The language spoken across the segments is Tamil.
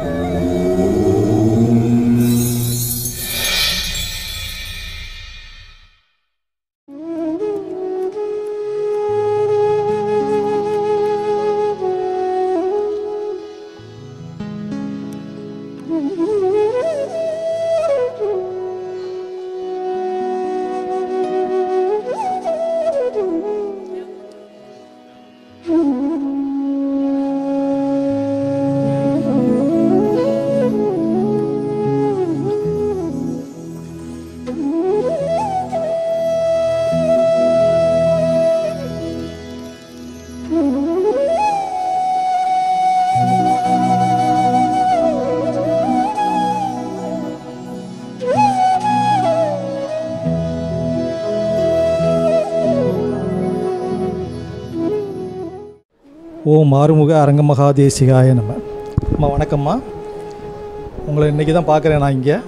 ஓம் ஆறுமுக அரங்கமகாதேசிகாய நம்ம. அம்மா வணக்கம்மா. உங்களை இன்றைக்கி தான் பார்க்குறேன் நான் இங்கே.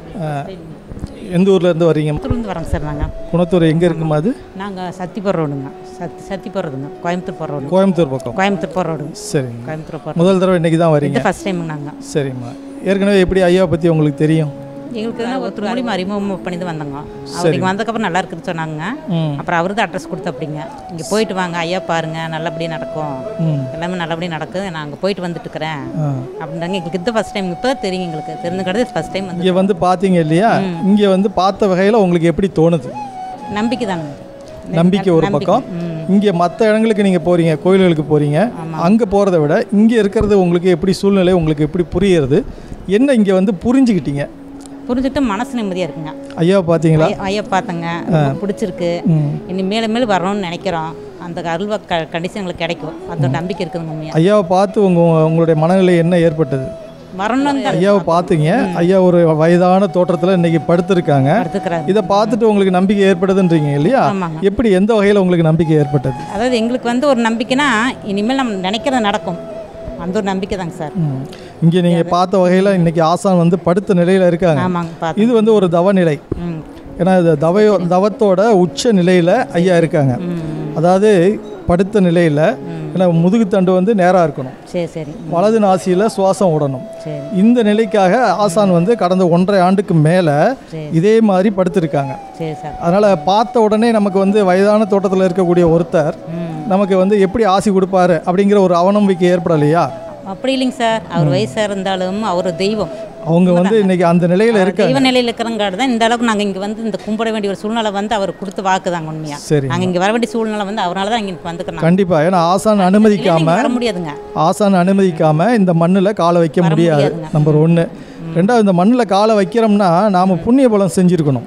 எந்த ஊர்லேருந்து வர்றீங்க? குணத்தூர்லேருந்து வரோங்க சார். நாங்கள் குணத்தூர் எங்கே இருக்குமா? அது நாங்கள் சத்திப்பூர் ரோடுங்க. சத்திப்பூர் ரோடுங்க. கோயம்புத்தூர் போகிற ரோடு. கோயம்புத்தூர் பக்கம். கோயம்புத்தூர் போகிற ரோடு. சரிங்க. கோயம்புத்தூர் போகிற முதல் தடவை இன்றைக்கி தான் வரீங்க? ஃபஸ்ட் டைம் நாங்கள். சரிம்மா. ஏற்கனவே எப்படி ஐயாவை பற்றி உங்களுக்கு தெரியும்? எங்களுக்கு ஒருத்தர் மூலியமா அறிமுகம் பண்ணி தான் வந்தோங்க. அவர் இங்கே வந்ததுக்கப்புறம் நல்லா இருக்குன்னு சொன்னாங்க. அப்புறம் அவரு தான் அட்ரஸ் கொடுத்து அப்படிங்க, இங்கே போயிட்டு வாங்க ஐயா பாருங்க நல்லபடியாக நடக்கும், எல்லாமே நல்லபடியாக நடக்குது, நான் அங்கே போயிட்டு வந்துட்டு இருக்கிறேன் அப்படின்றாங்க. எங்களுக்கு இது ஃபஸ்ட் டைம். இப்போ தான் தெரியும் எங்களுக்கு, தெரிஞ்சு கிடையாது ஃபஸ்ட் டைம் வந்து இங்கே வந்து பார்த்தீங்க இல்லையா? இங்கே வந்து பார்த்த வகையில் உங்களுக்கு எப்படி தோணுது? நம்பிக்கை தாங்க. நம்பிக்கை ஒரு பக்கம். இங்கே மற்ற இடங்களுக்கு நீங்கள் போகிறீங்க, கோயில்களுக்கு போகிறீங்க, அங்கே போகிறத விட இங்கே இருக்கிறது உங்களுக்கு எப்படி சூழ்நிலை உங்களுக்கு எப்படி புரியுறது? என்ன இங்கே வந்து புரிஞ்சுக்கிட்டீங்க? புரிஞ்சுட்டு மனசு நிம்மதியாக இருக்குங்க. ஐயா பார்த்தீங்களா? ஐயா பார்த்தங்க, பிடிச்சிருக்கு, இனி மேலும் மேலும் வரணும்னு நினைக்கிறோம். அந்த அருள்வா கண்டிஷன் எங்களுக்கு கிடைக்கும், அந்த நம்பிக்கை இருக்குது உண்மையாக. ஐயாவை பார்த்து உங்களுடைய மனநிலை என்ன ஏற்பட்டது? வரணும். ஐயாவை பார்த்தீங்க, ஐயா ஒரு வயதான தோற்றத்தில் இன்னைக்கு படுத்திருக்காங்க. இதை பார்த்துட்டு உங்களுக்கு நம்பிக்கை ஏற்படுதுன்றீங்க இல்லையா? எப்படி, எந்த வகையில் உங்களுக்கு நம்பிக்கை ஏற்பட்டது? அதாவது எங்களுக்கு வந்து ஒரு நம்பிக்கைனா இனிமேல் நம்ம நினைக்கிறது நடக்கும், அந்த ஒரு நம்பிக்கை தாங்க சார். இங்கே நீங்கள் பார்த்த வகையில் இன்றைக்கி ஆசான் வந்து படுத்த நிலையில் இருக்காங்க. இது வந்து ஒரு தவநிலை. ஏன்னா இது தவத்தோட உச்ச நிலையில் ஐயா இருக்காங்க. அதாவது படுத்த நிலையில், ஏன்னா முதுகுத்தண்டு வந்து நேராக இருக்கணும், வலது நாசியில் சுவாசம் விடணும். இந்த நிலைக்காக ஆசான் வந்து கடந்த 1.5 ஆண்டுக்கு மேலே இதே மாதிரி படுத்திருக்காங்க. அதனால் பார்த்த உடனே நமக்கு வந்து வயதான தோட்டத்தில் இருக்கக்கூடிய ஒருத்தர் நமக்கு வந்து எப்படி ஆசி கொடுப்பாரு அப்படிங்கிற ஒரு அவநம்பிக்கை ஏற்படலையா? அப்படி இல்லைங்க சார். அவர் வயசாக இருந்தாலும் அவர் தெய்வம். அவங்க வந்து இன்னைக்கு அந்த நிலையில் இருக்காங்க. தெய்வ நிலையில் இருக்கிறங்காடு தான் இந்த அளவுக்கு நாங்கள் இங்கே வந்து இந்த கும்பிட வேண்டிய ஒரு சூழ்நிலை வந்து அவர் கொடுத்து வாக்குதாங்க உண்மையாக. சரி, நாங்கள் இங்கே வர வேண்டிய சூழ்நிலை வந்து அவரால் தான் இங்கே வந்துக்கிறோம். கண்டிப்பாக. ஏன்னா ஆசான் அனுமதிக்காம வர முடியாதுங்க. ஆசான் அனுமதிக்காம இந்த மண்ணில் காலை வைக்க முடியாது. நம்பர் 1. 2வது, இந்த மண்ணில் காலை வைக்கிறோம்னா நாம் புண்ணிய பலம் செஞ்சுருக்கணும்.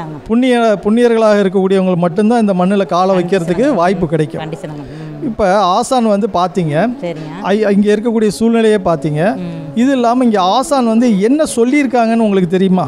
புண்ணியர்களாக இருக்கக்கூடியவங்க மட்டும்தான் இந்த மண்ணில் காலை வைக்கிறதுக்கு வாய்ப்பு கிடைக்கும். இப்போ ஆசான் வந்து பார்த்தீங்க, இங்கே இருக்கக்கூடிய சூழ்நிலையை பார்த்தீங்க. இது இல்லாமல் இங்கே ஆசான் வந்து என்ன சொல்லியிருக்காங்கன்னு உங்களுக்கு தெரியுமா?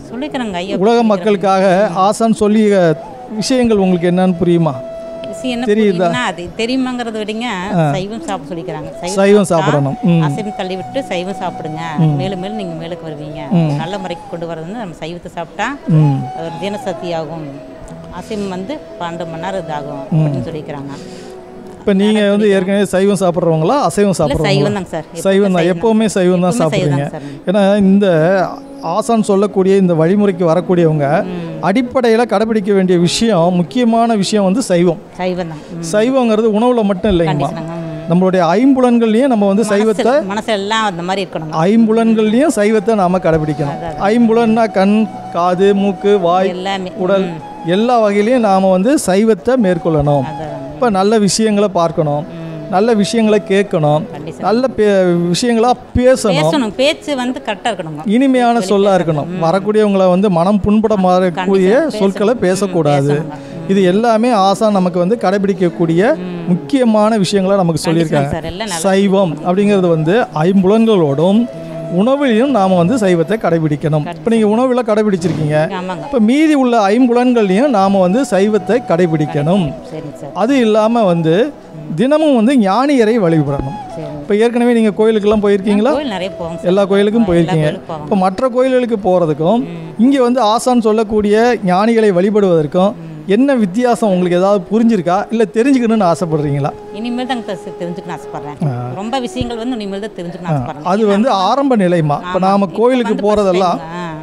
உலக மக்களுக்காக ஆசான் சொல்லிய விஷயங்கள் உங்களுக்கு என்னன்னு புரியுமா? தெரியுதா? அது தெரியுமாங்கிறத விடங்க சைவம் சாப்பிட சொல்லிக்கிறாங்க. சைவம் சாப்பிடணும், அசைவம் தள்ளி விட்டு சைவம் சாப்பிடுங்க, மேலும் மேலும் நீங்கள் மேலுக்கு வருவீங்க, நல்ல முறைக்கு கொண்டு வரது நம்ம சைவத்தை சாப்பிட்டா அது ஒரு தினசக்தி ஆகும், அசைவம் வந்து 12 மணி நேரம் இதாகும் அப்படின்னு சொல்லிக்கிறாங்க. இப்போ நீங்கள் வந்து ஏற்கனவே சைவம் சாப்பிட்றவங்களா அசைவம் சாப்பிட்றவங்களா? சைவம் தான். எப்போவுமே சைவம் தான் சாப்பிட்றீங்க. ஏன்னா இந்த ஆசான் சொல்லக்கூடிய இந்த வழிமுறைக்கு வரக்கூடியவங்க அடிப்படையில் கடைபிடிக்க வேண்டிய விஷயம், முக்கியமான விஷயம் வந்து சைவம். சைவங்கிறது உணவில் மட்டும் இல்லைங்கம்மா, நம்மளுடைய ஐம்புலன்கள்லையும் நம்ம வந்து சைவத்தை, மனசெல்லாம் அந்த மாதிரி இருக்கணும். ஐம்புலன்கள்லையும் சைவத்தை நாம் கடைபிடிக்கணும். ஐம்புலன்னா கண், காது, மூக்கு, வாய், உடல் எல்லா வகையிலையும் நாம் வந்து சைவத்தை மேற்கொள்ளணும். இப்போ நல்ல விஷயங்களை பார்க்கணும், நல்ல விஷயங்களை கேட்கணும், நல்ல விஷயங்களாக பேசணும், பேச்சு வந்து கரெக்டாக இருக்கணும், இனிமையான சொல்லாக இருக்கணும். வரக்கூடியவங்களை வந்து மனம் புண்பட மாறக்கூடிய சொற்களை பேசக்கூடாது. இது எல்லாமே ஆசான் நமக்கு வந்து கடைபிடிக்கக்கூடிய முக்கியமான விஷயங்களை நமக்கு சொல்லியிருக்காங்க. சைவம் அப்படிங்கிறது வந்து ஐம்புலன்களோடும் உணவிலையும் நாம் வந்து சைவத்தை கடைபிடிக்கணும். இப்போ நீங்கள் உணவில் கடைபிடிச்சிருக்கீங்க, இப்போ மீதி உள்ள ஐம்புலன்கள்லையும் நாம் வந்து சைவத்தை கடைபிடிக்கணும். அது இல்லாமல் வந்து தினமும் வந்து ஞானியரை வழிபடணும். இப்போ ஏற்கனவே நீங்கள் கோயிலுக்கெல்லாம் போயிருக்கீங்களா? எல்லா கோயிலுக்கும் போயிருக்கீங்க. இப்போ மற்ற கோயில்களுக்கு போகிறதுக்கும் இங்கே வந்து ஆசான் சொல்லக்கூடிய ஞானிகளை வழிபடுவதற்கும் என்ன வித்தியாசம் உங்களுக்கு ஏதாவது புரிஞ்சிருக்கா இல்லை தெரிஞ்சுக்கணும்னு ஆசைப்படுறீங்களா? இனிமேல் தான் தெரிஞ்சுக்கணும்னு ஆசைப்பட்றேன். ரொம்ப விஷயங்கள் வந்து இனிமேல் தான் தெரிஞ்சுக்கணும்னு ஆசைப்பட்றேன். அது வந்து ஆரம்ப நிலைமா. இப்போ நாம் கோயிலுக்கு போகிறதெல்லாம்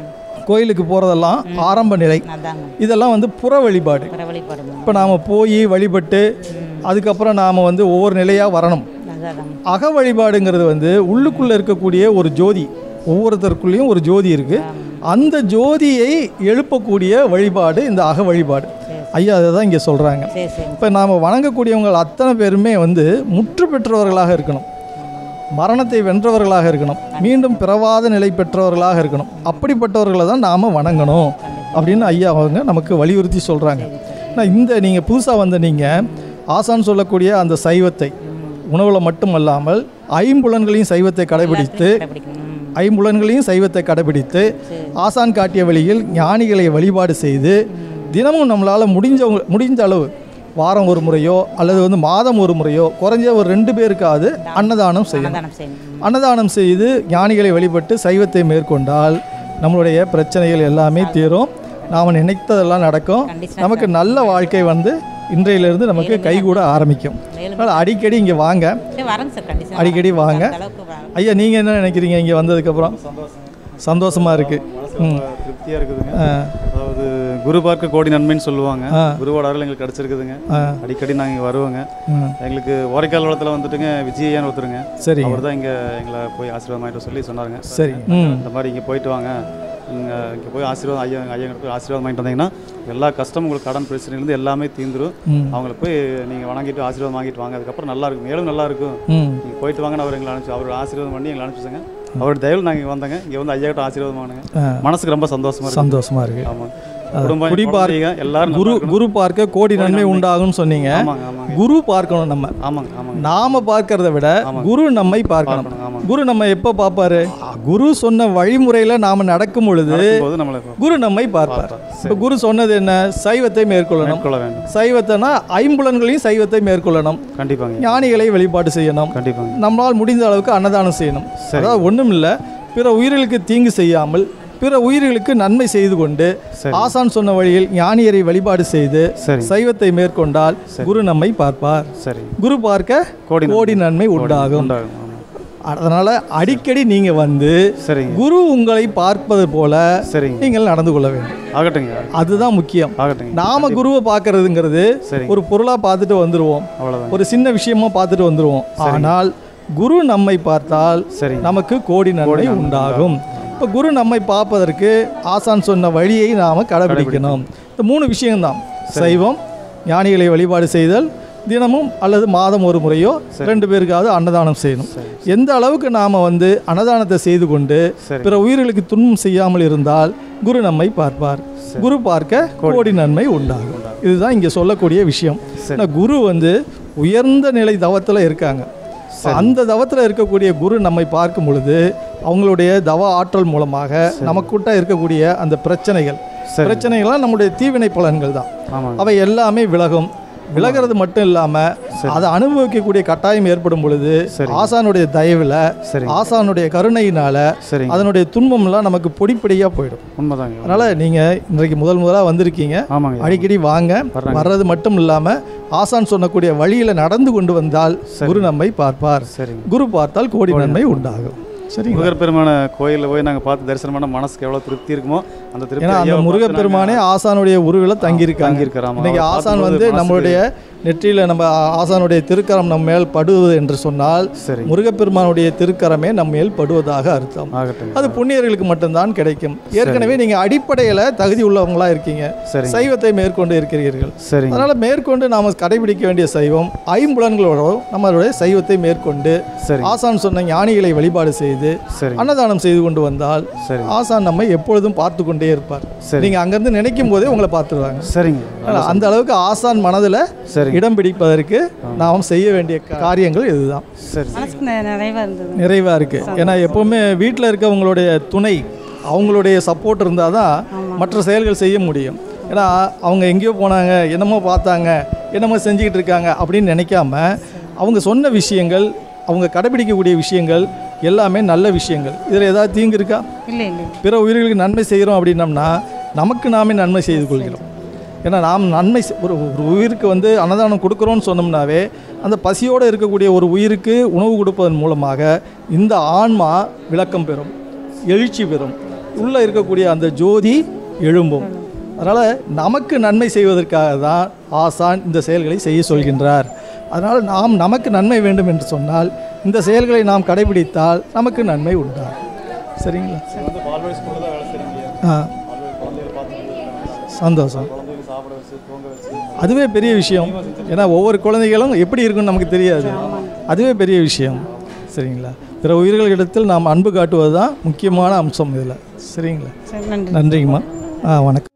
ஆரம்ப நிலை. இதெல்லாம் வந்து புற வழிபாடு. இப்போ நாம் போய் வழிபட்டு அதுக்கப்புறம் நாம் வந்து ஒவ்வொரு நிலையாக வரணும். அக வழிபாடுங்கிறது வந்து உள்ளுக்குள்ளே இருக்கக்கூடிய ஒரு ஜோதி, ஒவ்வொருத்தருக்குள்ளேயும் ஒரு ஜோதி இருக்குது. அந்த ஜோதியை எழுப்பக்கூடிய வழிபாடு இந்த அக வழிபாடு. ஐயா அதை தான் இங்கே சொல்கிறாங்க. இப்போ நாம் வணங்கக்கூடியவங்க அத்தனை பேருமே வந்து முற்று பெற்றவர்களாக இருக்கணும், மரணத்தை வென்றவர்களாக இருக்கணும், மீண்டும் பிறவாத நிலை பெற்றவர்களாக இருக்கணும். அப்படிப்பட்டவர்களை தான் நாம் வணங்கணும் அப்படின்னு ஐயா அவங்க நமக்கு வலியுறுத்தி சொல்கிறாங்க. ஆனால் இந்த நீங்கள் புதுசாக வந்த நீங்கள் ஆசான் சொல்லக்கூடிய அந்த சைவத்தை உணவில் மட்டுமல்லாமல் ஐம்புலன்களையும் சைவத்தை கடைபிடித்து ஆசான் காட்டிய வழியில் ஞானிகளை வழிபாடு செய்து தினமும் நம்மளால் முடிஞ்ச அளவு வாரம் ஒரு முறையோ அல்லது வந்து மாதம் ஒரு முறையோ குறைஞ்ச ஒரு 2 பேருக்காவது அன்னதானம் செய்யணும். அன்னதானம் செய்து ஞானிகளை வழிபட்டு சைவத்தை மேற்கொண்டால் நம்மளுடைய பிரச்சனைகள் எல்லாமே தீரும், நாம் நினைத்ததெல்லாம் நடக்கும், நமக்கு நல்ல வாழ்க்கை வந்து இன்றையிலிருந்து நமக்கு கைகூட ஆரம்பிக்கும். அதனால் அடிக்கடி இங்கே வாங்க, அடிக்கடி வாங்க. ஐயா நீங்கள் என்ன நினைக்கிறீங்க இங்கே வந்ததுக்கப்புறம்? சந்தோஷமாக இருக்குது, திருப்தியாக இருக்குதுங்க. அதாவது குரு பார்க்க கோடி நன்மைன்னு சொல்லுவாங்க. குருவோட அருள் எங்களுக்கு கிடச்சிருக்குதுங்க. அடிக்கடி நாங்கள் இங்கே வருவோங்க. எங்களுக்கு ஓரைக்கால் வளத்தில் வந்துட்டுங்க விஜயான்னு ஒருத்தருங்க. சரி, அவர் தான் இங்கே எங்களை போய் ஆசீர்வாதமாயிட்டு சொல்லி சொன்னாருங்க. சரி, இந்த மாதிரி இங்கே போயிட்டு வாங்க, இங்கே போய் ஆசீர்வாதம் ஐயா போய் ஆசீர்வாதம் வாங்கிட்டு வந்தீங்கன்னா எல்லா கஷ்டமும் உங்களுக்கு கடன் பிரச்சனையிலேருந்து எல்லாமே தீர்ந்துடும். அவங்கள போய் நீங்கள் வணங்கிட்டு ஆசீர்வாதம் வாங்கிட்டு வாங்க, அதுக்கப்புறம் நல்லா இருக்கும், மேலும் நல்லா இருக்கும். நீங்கள் போயிட்டு வாங்கன்னு அவர் எங்களை அனுப்பிச்சு, அவர் ஆசீர்வாதம் பண்ணி எங்களை அனுப்பிச்சுங்க. அவரோட தயவில் நாங்கள் இங்கே வந்தாங்க. இங்கே வந்து ஐயா கிட்ட ஆசீர்வாதம் வாங்கினேங்க. மனசுக்கு ரொம்ப சந்தோஷமாக இருக்கு. ஆமாம், குரு பார்க்க கோடி நன்மை உண்டாகும் சொன்னீங்க. குரு பார்க்கணும் நம்ம. நாம பார்க்கறத விட குரு நம்மை பார்க்கணும். குரு நம்ம எப்ப பார்ப்பாரு? குரு சொன்ன வழிமுறையில நாம நடக்கும் பொழுது குரு நம்மை பார்ப்பார். இப்ப குரு சொன்னது என்ன? சைவத்தை மேற்கொள்ளணும். சைவத்தைனா ஐம்புலன்களையும் சைவத்தை மேற்கொள்ளணும். ஞானிகளை வழிபாடு செய்யணும். நம்மளால் முடிந்த அளவுக்கு அன்னதானம் செய்யணும். அதாவது ஒண்ணும் இல்லை, பிற உயிர்களுக்கு தீங்கு செய்யாமல் பிற உயிர்களுக்கு நன்மை செய்து கொண்டு ஆசான் சொன்ன வழியில் ஞானியரை வழிபாடு செய்து சைவத்தை மேற்கொண்டால் குரு நம்மை பார்ப்பார். குரு பார்க்க கோடி நன்மை உண்டாகும். அதனால அடிக்கடி நீங்க வந்து குரு உங்களை பார்ப்பது போல நீங்கள் நடந்து கொள்ள வேண்டும். அதுதான் முக்கியம். நாம குருவை பார்க்கறதுங்கிறது ஒரு பொருளா பார்த்துட்டு வந்துருவோம், ஒரு சின்ன விஷயமா பார்த்துட்டு வந்துருவோம். ஆனால் குரு நம்மை பார்த்தால் நமக்கு கோடி நன்மை உண்டாகும். இப்போ குரு நம்மை பார்ப்பதற்கு ஆசான் சொன்ன வழியை நாம் கடைபிடிக்கணும். இந்த 3 விஷயம்தான்: சைவம், ஞானிகளை வழிபாடு செய்தல், தினமும் அல்லது மாதம் ஒரு முறையோ 2 பேருக்காவது அன்னதானம் செய்யணும். எந்த அளவுக்கு நாம் வந்து அன்னதானத்தை செய்து கொண்டு பிற உயிர்களுக்கு துன்பம் செய்யாமல் இருந்தால் குரு நம்மை பார்ப்பார். குரு பார்க்க கோடி நன்மை உண்டாகும். இதுதான் இங்கே சொல்லக்கூடிய விஷயம். குரு வந்து உயர்ந்த நிலை தவத்தில் இருக்காங்க. அந்த தவத்தில் இருக்கக்கூடிய குரு நம்மை பார்க்கும் பொழுது அவங்களுடைய தவ ஆற்றல் மூலமாக நமக்குட்ட இருக்கக்கூடிய அந்த பிரச்சனைகள்லாம் நம்முடைய தீவினை பலன்கள் தான். அவை எல்லாமே விலகும். விலகிறது மட்டும் இல்லாமல் அதை அனுபவிக்கக்கூடிய கட்டாயம் ஏற்படும் பொழுது ஆசானுடைய தயவில், ஆசானுடைய கருணையினால அதனுடைய துன்பம்லாம் நமக்கு பொடிப்படியாக போயிடும். அதனால் நீங்கள் இன்றைக்கு முதலாக வந்திருக்கீங்க, அடிக்கடி வாங்க. வர்றது மட்டும் இல்லாமல் ஆசான் சொன்னக்கூடிய வழியில் நடந்து கொண்டு வந்தால் குரு நம்மை பார்ப்பார். குரு பார்த்தால் கோடி நன்மை உண்டாகும். சரி, முருகப்பெருமான கோயிலில் போய் நாங்கள் பார்த்து தரிசனம் பண்ண மனசுக்கு எவ்வளோ திருப்தி இருக்குமோ அந்த திருப்தி. அந்த முருகப்பெருமானே ஆசானுடைய உருவில் தங்கியிருக்காங்க. இன்னைக்கு ஆசான் வந்து நம்மளுடைய நெற்றியில் நம்ம ஆசானுடைய திருக்கரம் நம்ம மேல் படுவது என்று சொன்னால் முருகப்பெருமானுடைய திருக்கரமே நம்ம மேல் படுவதாக அர்த்தம். அது புண்ணியர்களுக்கு மட்டும்தான் கிடைக்கும். ஏற்கனவே நீங்கள் அடிப்படையில் தகுதி உள்ளவங்களாக இருக்கீங்க, சைவத்தை மேற்கொண்டு இருக்கிறீர்கள். அதனால் மேற்கொண்டு நாம் கடைபிடிக்க வேண்டிய சைவம் ஐம்புலன்களோட நம்மளுடைய சைவத்தை மேற்கொண்டு ஆசான் சொன்ன ஞானிகளை வழிபாடு செய்து அன்னதானம் செய்து கொண்டு வந்தால் ஆசான் நம்மை எப்பொழுதும் பார்த்து கொண்டே இருப்பார். நீங்க அங்கிருந்து நினைக்கும் போதே உங்களை பார்த்துருவாங்க. சரிங்க, அந்த அளவுக்கு ஆசான் மனதில் இடம் பிடிப்பதற்கு நாம் செய்ய வேண்டிய காரியங்கள் இதுதான். நிறைவா இருக்கு. ஏன்னா எப்பவுமே வீட்டில் இருக்கவங்களுடைய துணை, அவங்களுடைய சப்போர்ட் இருந்தால் தான் மற்ற செயல்கள் செய்ய முடியும். ஏன்னா அவங்க எங்கேயோ போனாங்க, என்னமோ பார்த்தாங்க, என்னமோ செஞ்சுக்கிட்டு இருக்காங்க அப்படின்னு நினைக்காம அவங்க சொன்ன விஷயங்கள், அவங்க கடைபிடிக்கக்கூடிய விஷயங்கள் எல்லாமே நல்ல விஷயங்கள். இதில் ஏதாவது தீங்கு இருக்கா? இல்லை இல்லை. பிற உயிர்களுக்கு நன்மை செய்கிறோம் அப்படின்னம்னா நமக்கு நாமே நன்மை செய்து கொள்கிறோம். ஏன்னா நாம் நன்மை ஒரு ஒரு உயிருக்கு வந்து அன்னதானம் கொடுக்குறோன்னு சொன்னோம்னாவே அந்த பசியோடு இருக்கக்கூடிய ஒரு உயிருக்கு உணவு கொடுப்பதன் மூலமாக இந்த ஆன்மா விளக்கம் பெறும், எழுச்சி பெறும், உள்ளே இருக்கக்கூடிய அந்த ஜோதி எழும்பும். அதனால் நமக்கு நன்மை செய்வதற்காக தான் ஆசான் இந்த செயல்களை செய்ய சொல்கின்றார். அதனால் நமக்கு நன்மை வேண்டும் என்று சொன்னால் இந்த செயல்களை நாம் கடைபிடித்தால் நமக்கு நன்மை உண்டாகும். சரிங்களா? சந்தோஷம். அதுவே பெரிய விஷயம். ஏன்னா ஒவ்வொரு குழந்தைகளும் எப்படி இருக்குன்னு நமக்கு தெரியாது. அதுவே பெரிய விஷயம். சரிங்களா? பிற உயிர்களிடத்தில் நாம் அன்பு காட்டுவது தான் முக்கியமான அம்சம் இதில். சரிங்களா? நன்றிங்கம்மா. வணக்கம்.